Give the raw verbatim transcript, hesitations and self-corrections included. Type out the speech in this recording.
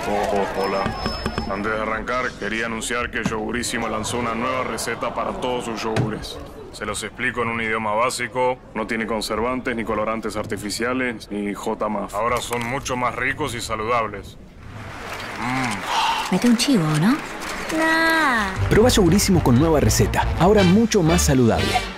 Oh, oh, hola. Antes de arrancar, quería anunciar que Yogurísimo lanzó una nueva receta para todos sus yogures. Se los explico en un idioma básico. No tiene conservantes, ni colorantes artificiales, ni J más. Ahora son mucho más ricos y saludables. Mm. Mete un chivo, ¿no? Nah. Proba Yogurísimo con nueva receta. Ahora mucho más saludable.